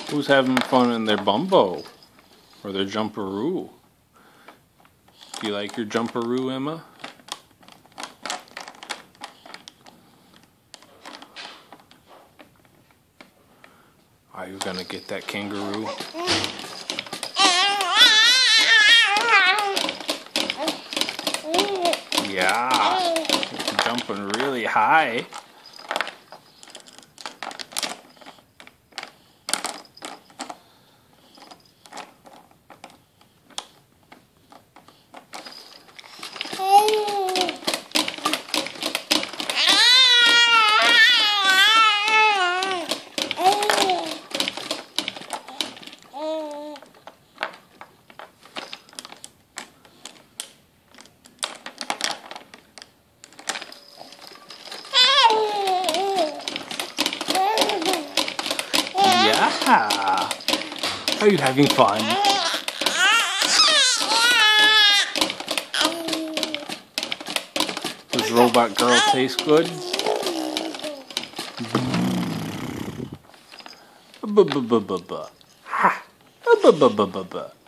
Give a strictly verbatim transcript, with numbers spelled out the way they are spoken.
Who's having fun in their bumbo? Or their jumperoo? Do you like your jumperoo, Emma? Are you gonna get that kangaroo? Yeah, it's jumping really high. Yeah. Are you having fun? Does Robot Girl taste good? Ba ba ba ba ba. Ha. Ba ba ba ba ba.